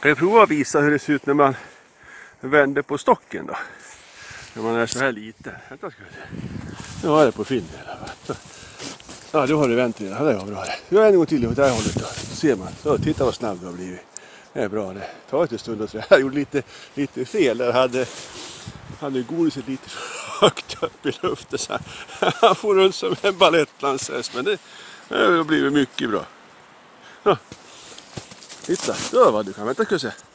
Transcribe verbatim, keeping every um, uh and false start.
Jag provar att visa hur det ser ut när man vänder på stocken då. När man är så här liten. Vänta, ska vi se. Nu har jag det på film. Ja, då har du vänt redan. Det var bra det. Nu är en gång till åt det här hållet då. Så ser man. Så, titta vad snabb du har blivit. Det är bra det. Ta ett stund och så. Jag gjorde lite, lite fel. Jag hade, hade godiset lite högt upp i luften. Så han får runt som en balettdansös. Men det, det har blivit mycket bra. Ja. Titta, då var du kan vänta, ska se.